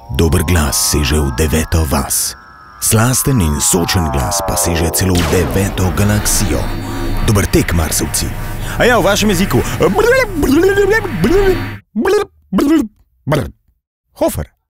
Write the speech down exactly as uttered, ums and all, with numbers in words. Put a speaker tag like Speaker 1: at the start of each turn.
Speaker 1: Dober glas seže v deveto vas. Slasten in sočen glas pa seže celo v deveto galaksijo. Dober tek, Marsovci. A ja, v vašem jeziku. Hofer.